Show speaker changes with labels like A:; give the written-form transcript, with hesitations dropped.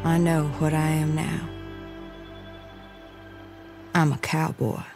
A: I know what I am now. I'm a cowboy.